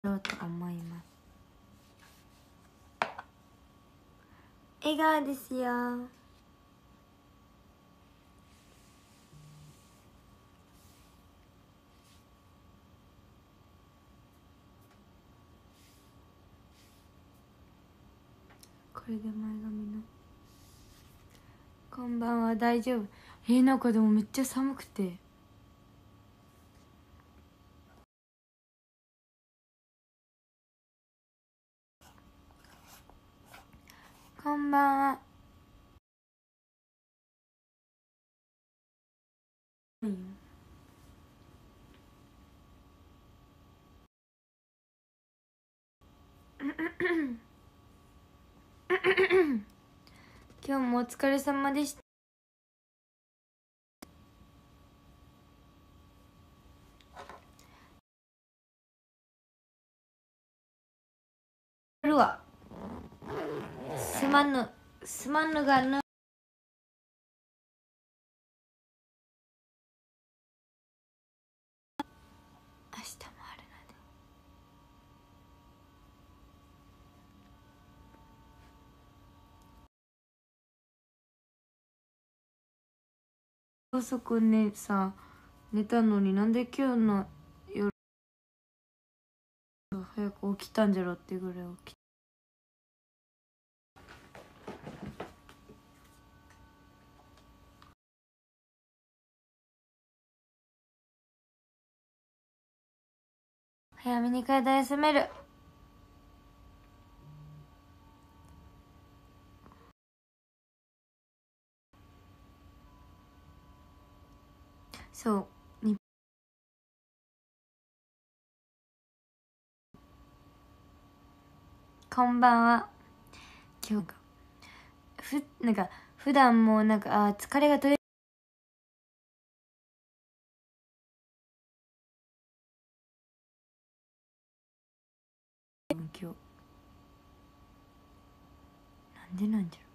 ろうと思います。笑顔ですよ。これで前髪のこんばんは。大丈夫。なんかでもめっちゃ寒くて、こんばんは。今日もお疲れ様でした。るわ。すまぬがぬ。明日もあるので。遅く寝たのになんで今日の夜早く起きたんじゃろっていうぐらい起きた。早めに体休める。そうにこんばんは。今日なんか普段も疲れが取れ今日なんでなんじゃろ。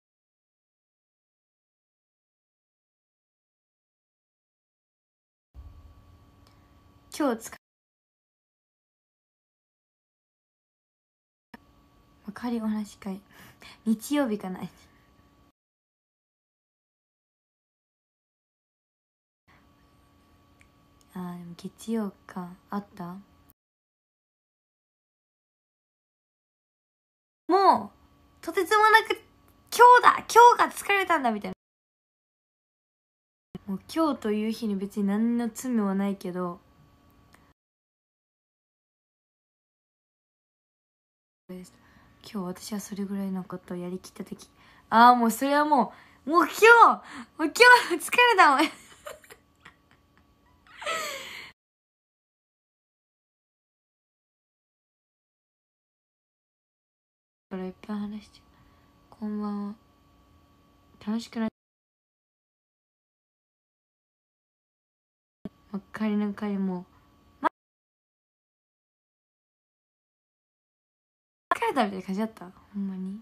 今日仮お話し会日曜日かな。でも月曜か。あった。もうとてつもなく今日が疲れたんだみたいな。もう今日という日に別に何の罪もないけど、今日私はそれぐらいのことをやりきった時、もうそれはもう今日疲れたもん。からいっぱい話して。こんばんは。楽しくない。仮の会も疲れたみたいな感じだった。ほんまに。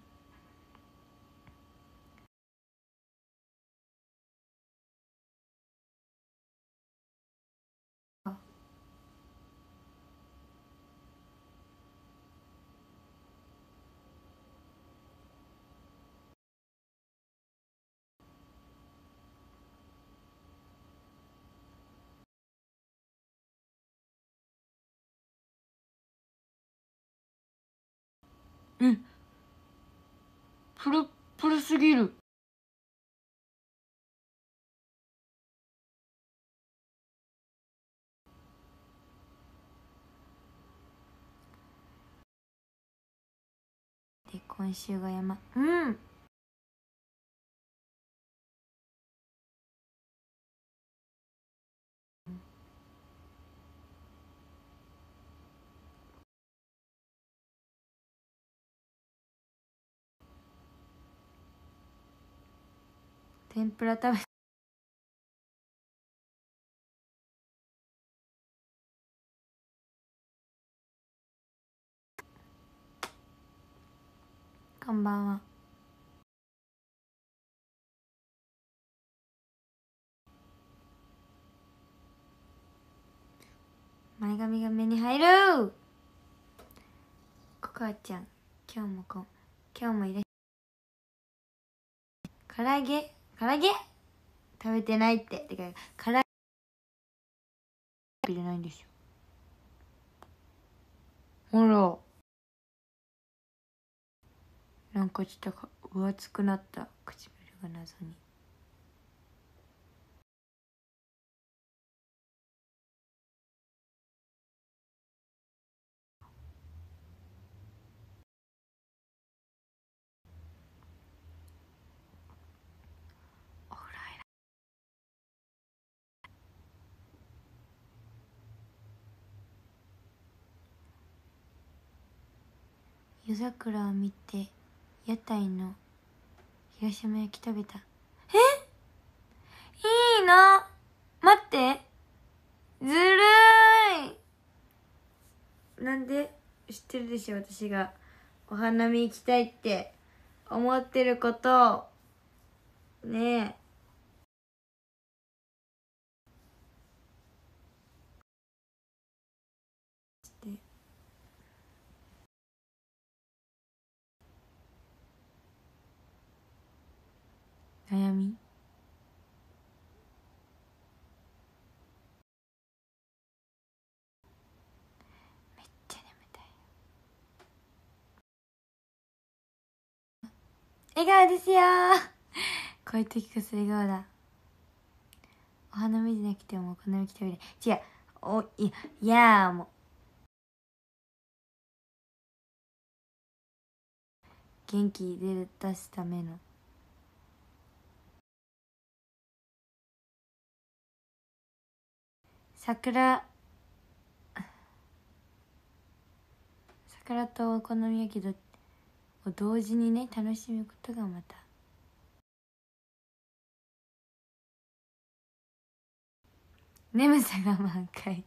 プルプルすぎる。で今週が天ぷら食べ。こんばんは。前髪が目に入る。 こあちゃん今日もいらっしゃい。唐揚げ食べてないって。てか唐揚げ入れないんですよ。ほらなんかちょっと分厚くなった唇が謎に。夜桜を見て屋台の広島焼き食べた。いいな。待って、ずるい。なんで知ってるでしょ、私がお花見行きたいって思ってることねえ。悩み、めっちゃ眠たい。笑顔ですよこういう時こそ笑顔だ。お花見じゃなくてもお好み焼き食べる。違う、いやもう元気出すための。桜とお好み焼きを同時にね楽しむことがまた眠さが満開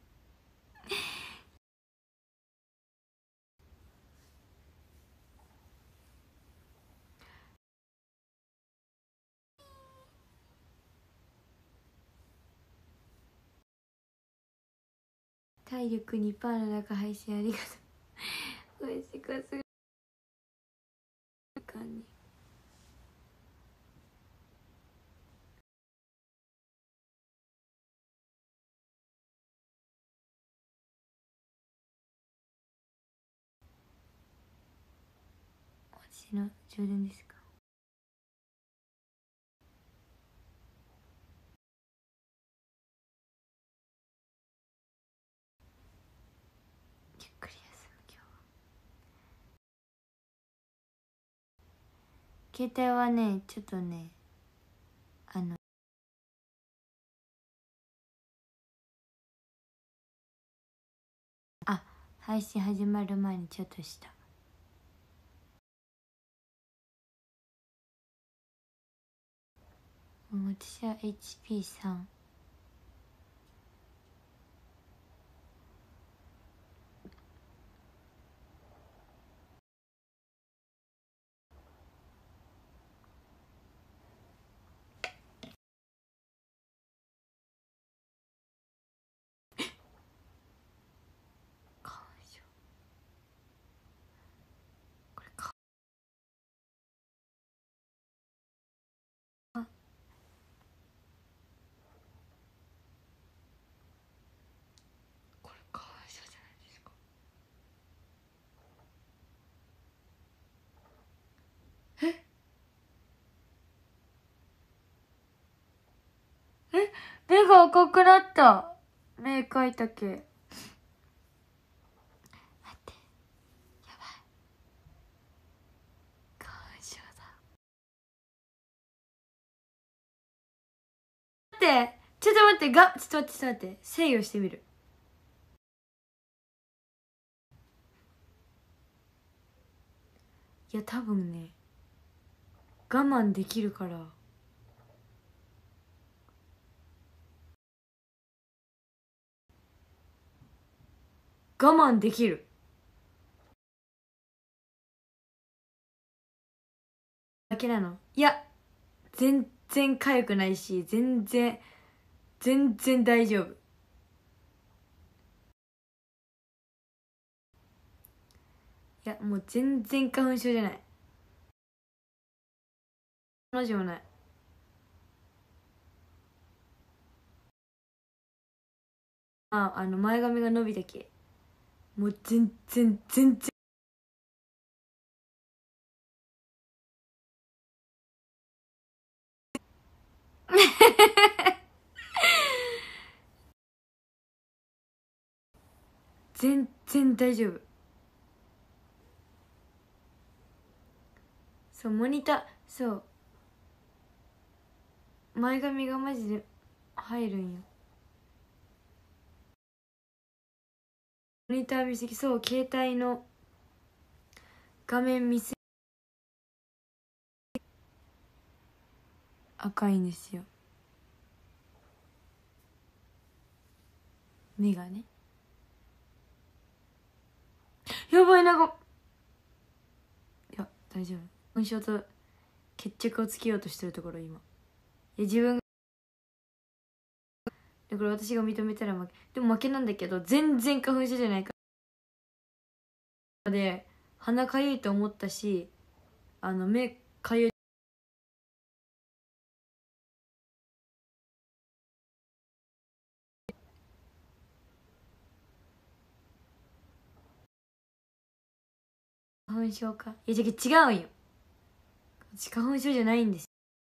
体力2%の中配信ありがとう。美味しかすぎかに。私の充電ですか。ゆっくり休む今日は。携帯はねちょっとね配信始まる前にちょっとした。私は HP3。これか。これかわいそうじゃないですか。目が赤くなった。目描いたけ。待って、やばい。花粉症だ。待って、ちょっと待って、ちょっと待って、制御してみる。いや、多分ね、我慢できるから。我慢できる。だけなの？いや、全然痒くないし、全然大丈夫。 いやもう全然花粉症じゃない。マジもない。前髪が伸びたけ。もう全然全然全然大丈夫。そうモニター、そう前髪がマジで入るんよ。モニター見すぎ。そう携帯の画面見すぎ赤いんですよ、目がね。やばい、なんかいや大丈夫。本性と決着をつけようとしてるところ今。いや自分がだから私が認めたら負け。でも負けなんだけど全然花粉症じゃないからで、鼻かゆいと思ったし、目かゆい。花粉症か。いや違うんよ。私花粉症じゃないんです。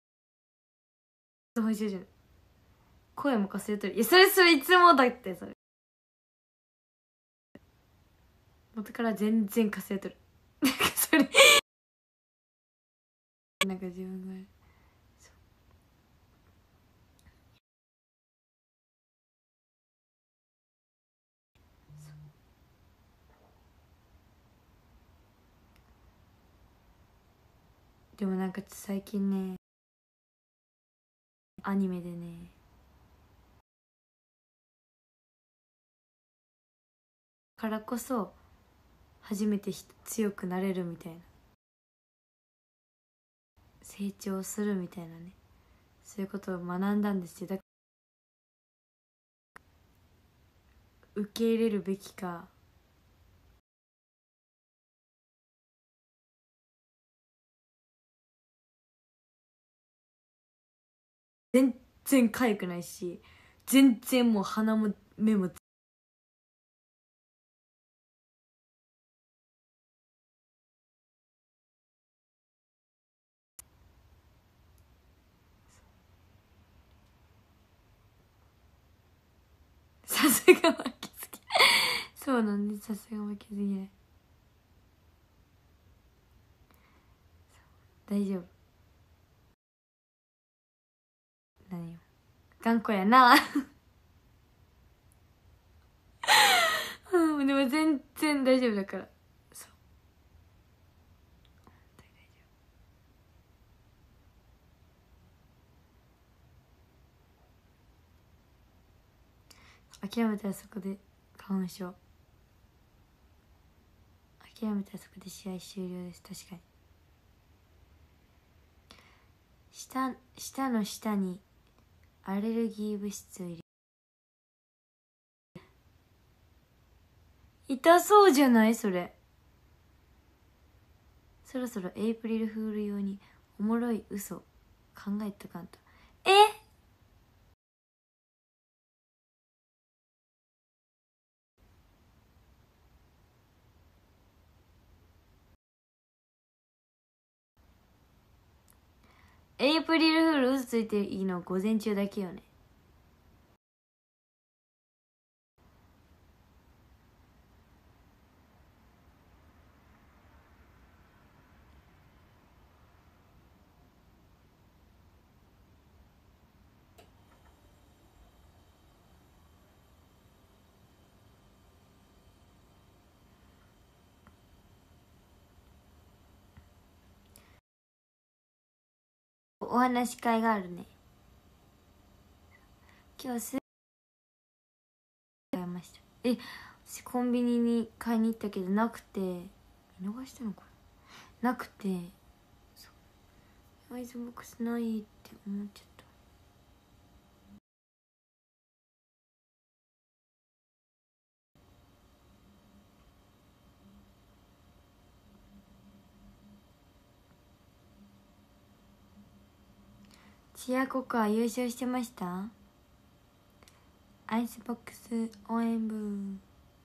花粉症じゃない。声もかすれとる。いやそれいつもだって。それ元から全然かすれとる。なんかそれなんか自分がでもなんか最近ねアニメでね、からこそ初めて強くなれるみたいな、成長するみたいなね、そういうことを学んだんですよ。だから受け入れるべきか。全然痒くないし、全然もう鼻も目もさすが負けず嫌い。そうなんです、さすが負けず嫌い。大丈夫。何よ、頑固やな。うん、でも全然大丈夫だから。そう諦めたらそこで花粉症。諦めたらそこで試合終了です。確かに舌の下にアレルギー物質を入れ、痛そうじゃないそれ。そろそろエイプリルフール用におもろい嘘考えとかんと。エイプリルフール嘘ついていいの午前中だけよね。お話し会があるね。今日買いました。私コンビニに買いに行ったけどなくて、見逃したのかな、なくて、アイズボックスないって思っちゃった。 チアココア優勝してました。アイスボックス応援部。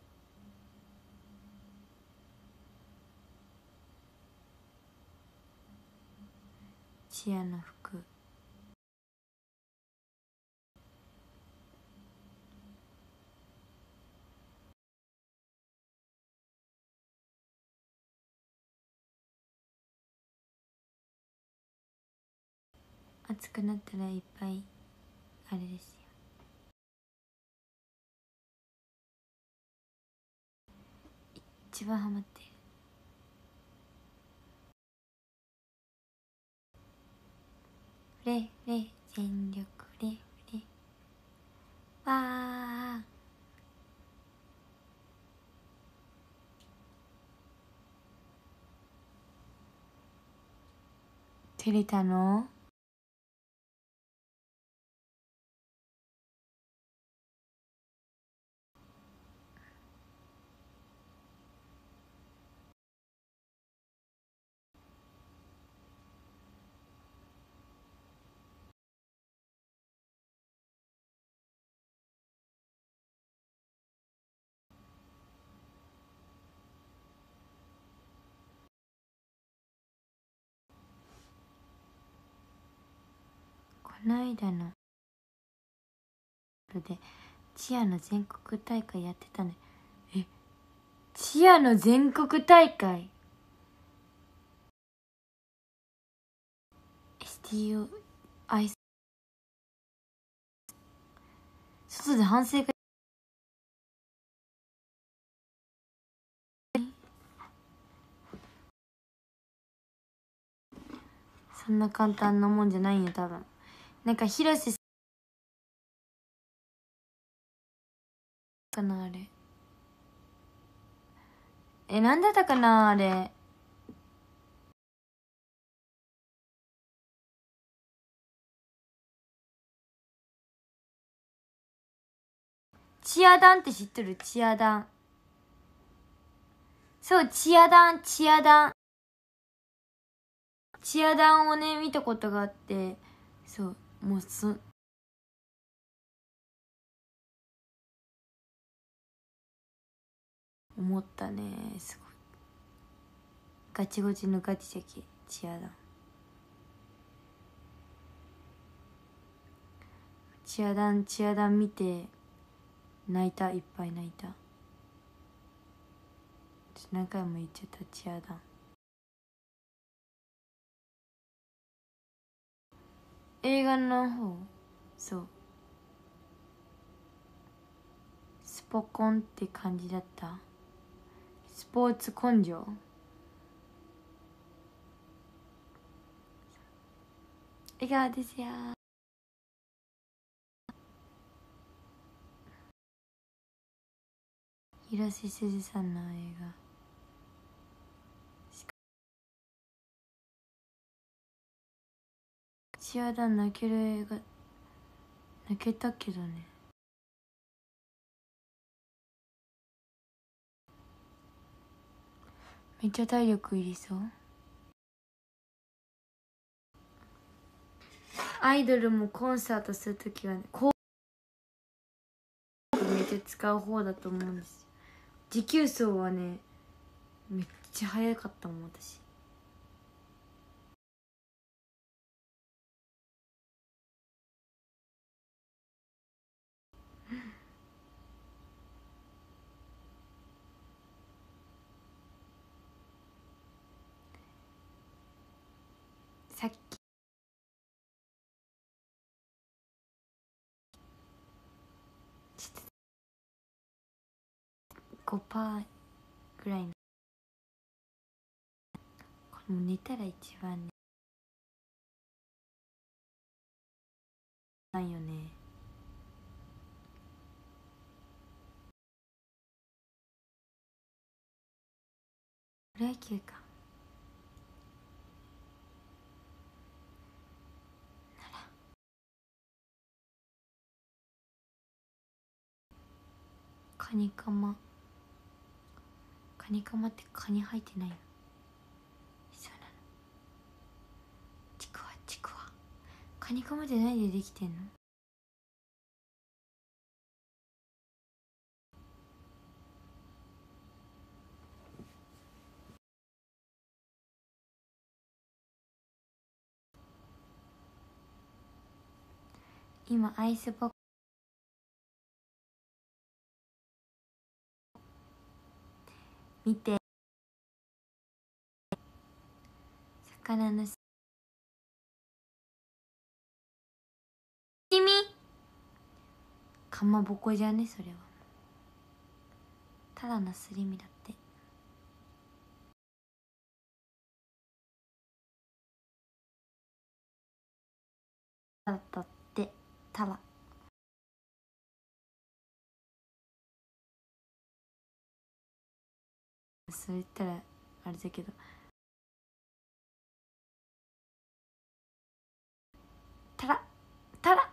チアの服。暑くなったらいっぱいあれですよ。一番ハマってる。レレ全力レレわー。照れたの？この間のでチアの全国大会やってたね。え、チアの全国大会 STO アイス外で反省会。そんな簡単なもんじゃないよ多分。なんか広瀬かなあれ。なんだったかなあれ。チアダンって知ってる？チアダン。そう、チアダン、チアダン。チアダンをね、見たことがあって、そう、もう思ったね、すごい。ガチゴチのガチじゃけ、チアダン。チアダン、チアダン見て、泣いた、いっぱい泣いた。何回も言っちゃった、チアダン。映画の方、そう。スポコンって感じだった。スポーツ根性。笑顔ですよ。広瀬すずさんの映画。チアダン泣ける映画、泣けたけどね。めっちゃ体力いりそう。アイドルもコンサートするときはね、めっちゃ使う方だと思うんですよ。持久走はね、めっちゃ速かったもん私。さっき5%ぐらいの、これも寝たら一番ねないよね。プロ野球か。カニカマ。カニカマってカニ入ってないの？そうなの。ちくわちくわ。カカニカマって何でできてんの？今アイスボックス見て、魚の刺身、かまぼこじゃねそれは。ただのすり身だって。だったって。たらそう言ったらあれだけど、たらたら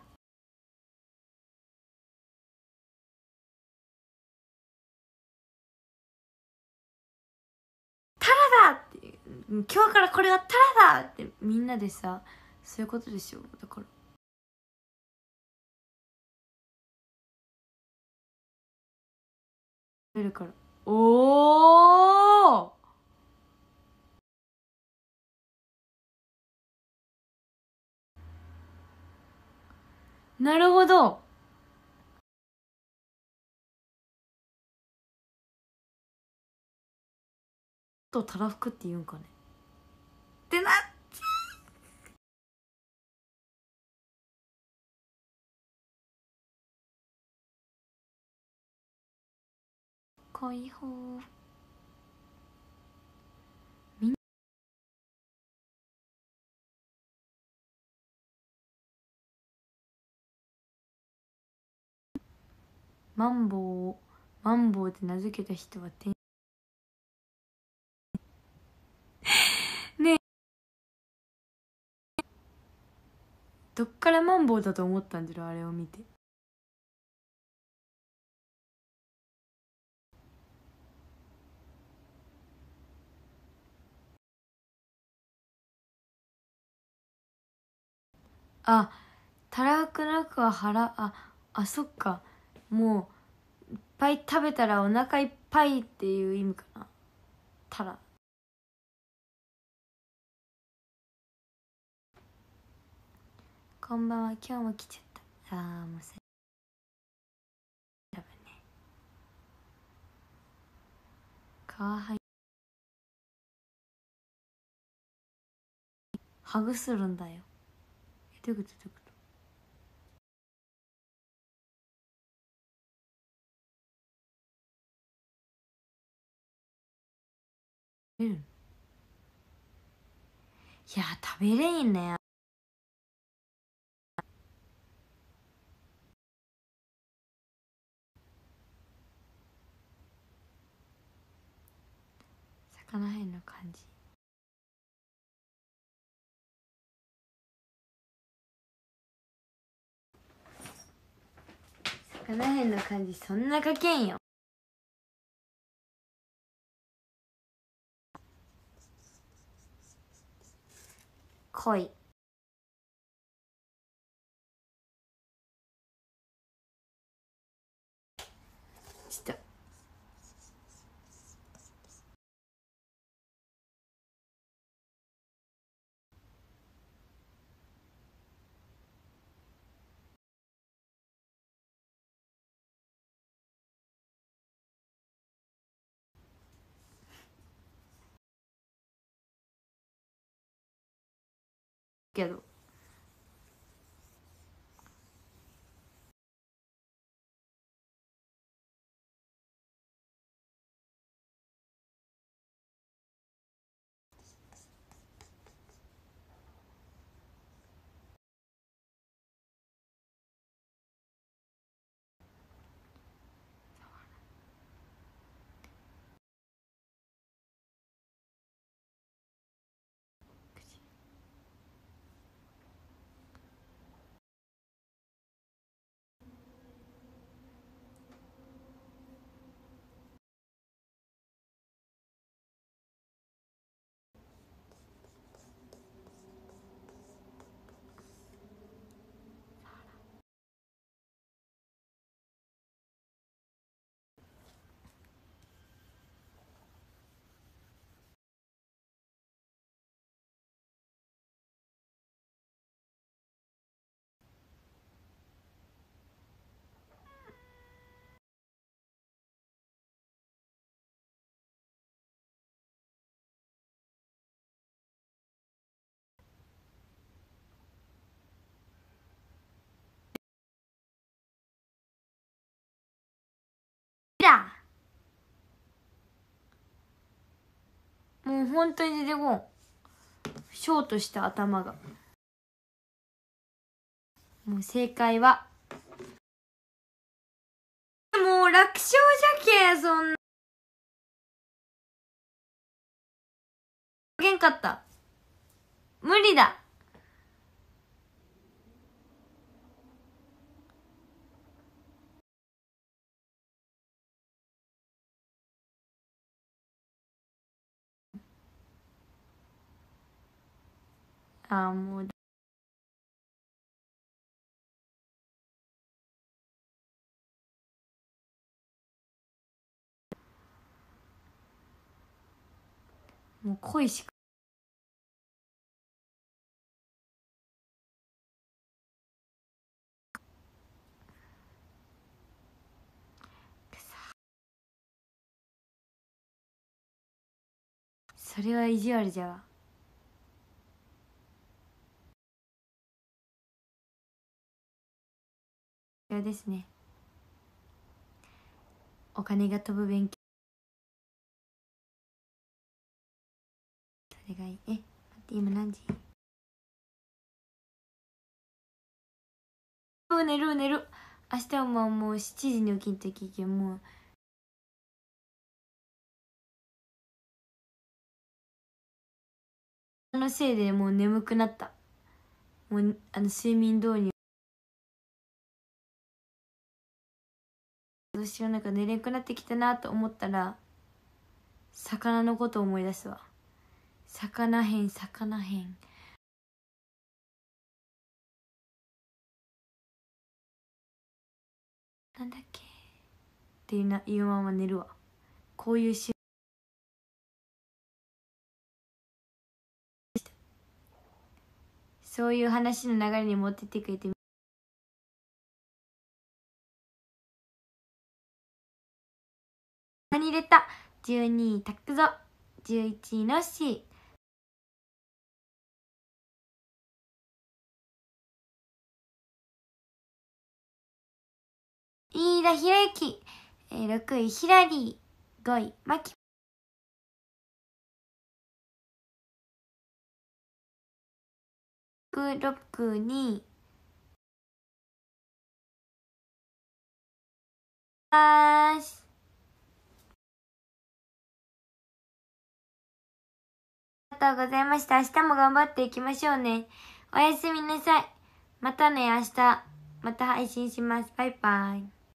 たらだって、今日からこれはたらだってみんなでさ、そういうことでしょ。だから食べるから。おお、なるほど。とたらふくって言うんかねってな。解放。みんなマンボウ、マンボウって名付けた人はねえ、どっからマンボウだと思ったんじゃろあれを見て。あ、たらふくなくはそっか。もういっぱい食べたらお腹いっぱいっていう意味かな。たら。こんばんは、今日も来ちゃった。もうさ、多分ね、皮はハグするんだよ。どういうことどういうこと？食べるの？いや食べれんね。魚へんの感じ。魚へんの感じそんなかけんよ。濃い。ちょっとけど、 だ。もう本当に出てこん。ショートした頭が。もう正解は、もう楽勝じゃけ、そんな。げんかった。無理だ。ああ、もう。もう恋しか。それは意地悪じゃわ。嫌ですね。お金が飛ぶ勉強。それがいい。待って、今何時？寝る。明日はもう7時に起きんときけん、もう。そのせいでもう眠くなった。もう、睡眠導入。どうしよう、なんか寝れんくなってきたなと思ったら、魚のことを思い出すわ。魚変。なんだっけっていうまま寝るわ。こういうそういう話の流れに持ってってくれて、何入れた。12位タクゾ、11位のし。飯田ひろゆき、6位ヒラリー、5位マキ。6にありがとうございました。明日も頑張っていきましょうね。おやすみなさい。またね、明日。また配信します。バイバイ。